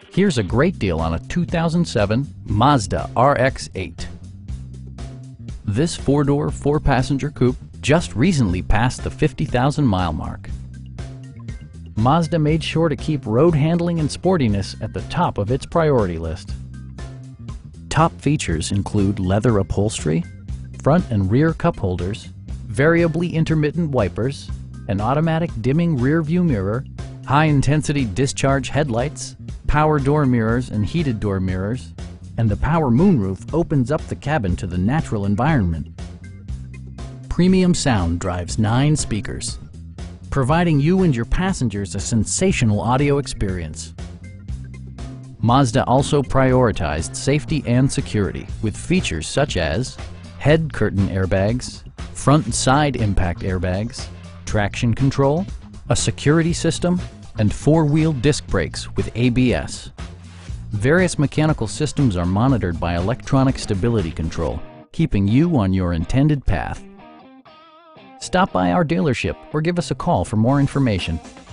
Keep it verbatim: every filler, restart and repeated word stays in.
Here's a great deal on a two thousand seven Mazda R X eight. This four-door, four-passenger coupe just recently passed the fifty thousand mile mark. Mazda made sure to keep road handling and sportiness at the top of its priority list. Top features include leather upholstery, front and rear cup holders, variably intermittent wipers, an automatic dimming rear-view mirror, high-intensity discharge headlights, power door mirrors and heated door mirrors, and the power moonroof opens up the cabin to the natural environment. Premium sound drives nine speakers, providing you and your passengers a sensational audio experience. Mazda also prioritized safety and security with features such as head curtain airbags, front and side impact airbags, traction control, a security system, and four-wheel disc brakes with A B S. Various mechanical systems are monitored by electronic stability control, keeping you on your intended path. Stop by our dealership or give us a call for more information.